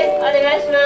お願いします。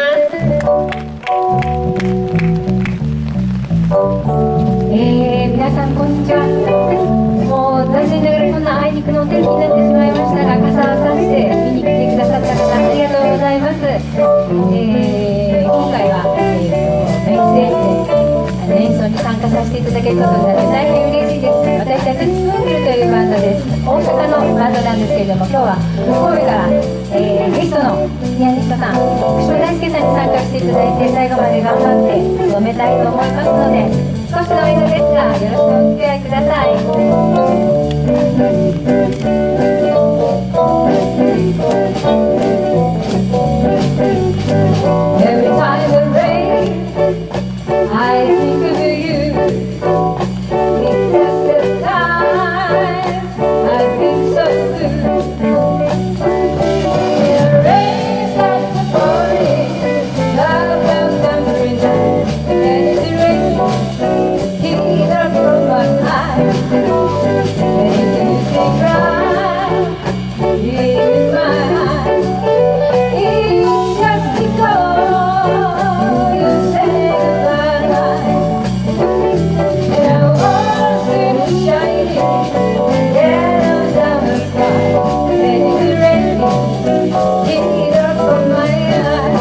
皆さんこんにちは。もう残念ながらこんなあいにくのお天気になってしまいましたが、傘を差して見に来てくださった方ありがとうございます。今回は、メインステージで演奏に参加させていただけることになって大変嬉しいです。私たちスプーンフルというバンドです。大阪のバンドなんですけれども、今日は神戸から、ゲストのピアニストさん福島大輔さんに参加していただいて、最後まで頑張って務めたいと思いますので、少しの間ですがよろしくお付き合いください。Every time it rains, I think of you. It's just the time I've been so blue. The rain starts to pouring, love comes thundering down, and it's raining, tears are from my eyes. And you say cry, here is my eyes. It's just because you said goodbye. And I was in shining yellow down the sky, and it's raining, tears are from my eyes.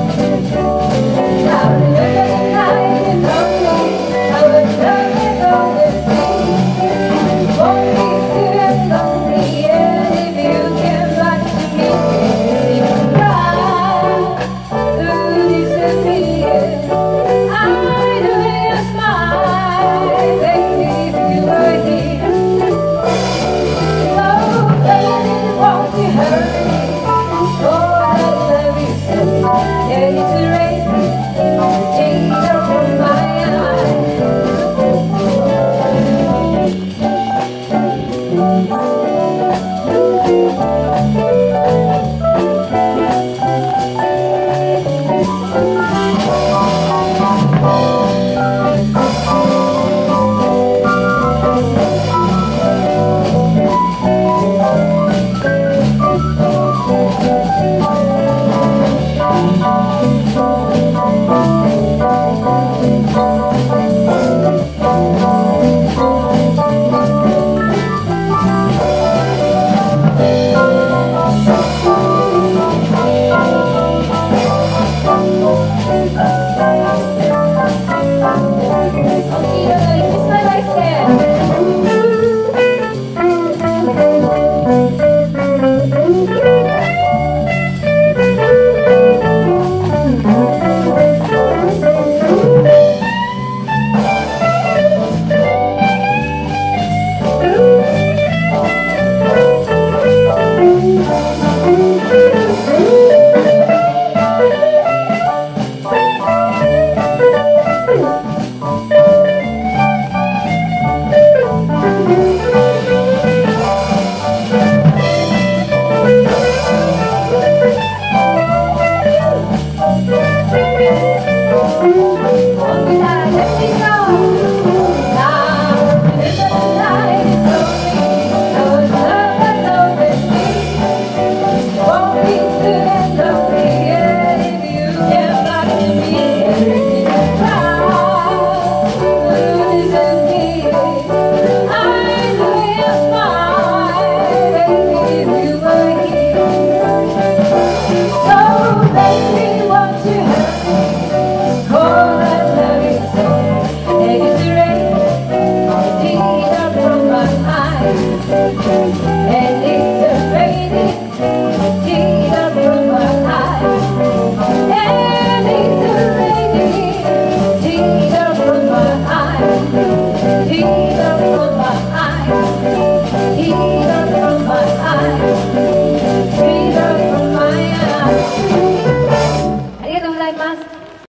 I remember the night you told me I was loving all the things. Won't be too lonely, and if you came back to me, you would cry, to disappear. I know your smile, baby, if you were here. Oh, baby, won't you hurry? Oh, I love you so. Yeah, it's raining, tears are from my eyes.